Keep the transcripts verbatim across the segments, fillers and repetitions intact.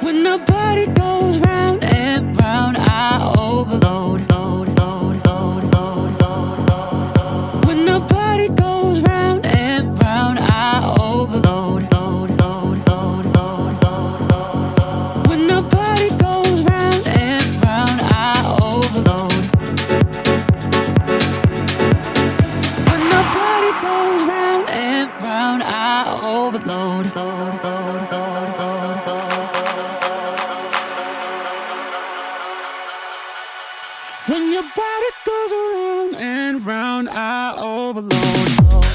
When the body goes round and round, I overload. When the body goes round and round, I overload. When the body goes round and round, I overload. When the body goes round and round, I overload. When your body goes around and round, I overload.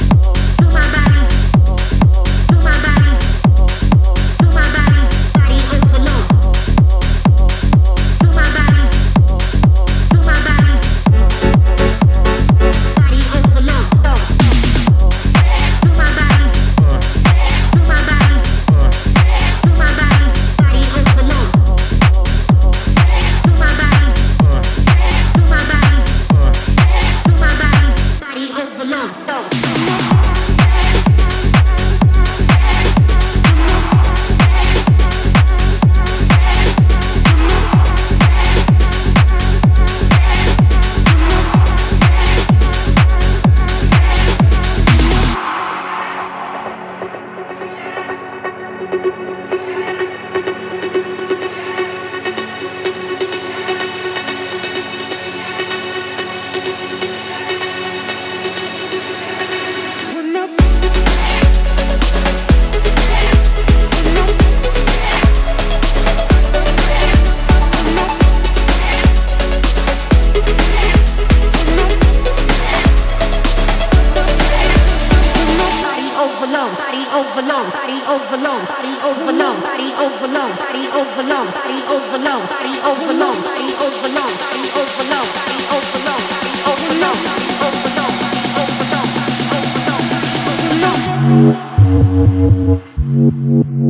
Overload, body overload, body overload, body overload, body overload, body overload, body overload, body overload, body overload, body overload, body overload, body overload, body overload, body overload, body overload.